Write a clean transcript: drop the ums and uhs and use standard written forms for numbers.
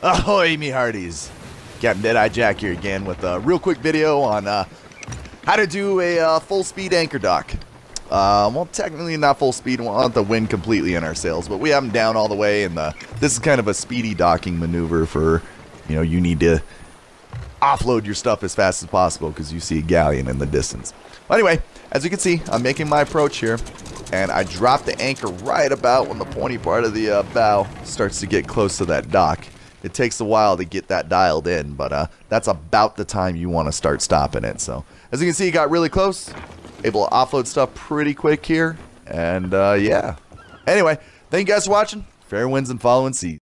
Ahoy, me hearties! Captain Deadeye Jack here again with a real quick video on how to do a full speed anchor dock. Well, technically not full speed. We want the wind completely in our sails, but we have them down all the way, and this is kind of a speedy docking maneuver for, you need to offload your stuff as fast as possible because you see a galleon in the distance. Well, anyway, as you can see, I'm making my approach here, and I drop the anchor right about when the pointy part of the bow starts to get close to that dock. It takes a while to get that dialed in, but that's about the time you want to start stopping it. So, as you can see, it got really close. Able to offload stuff pretty quick here, and yeah. Anyway, thank you guys for watching. Fair winds and following seas.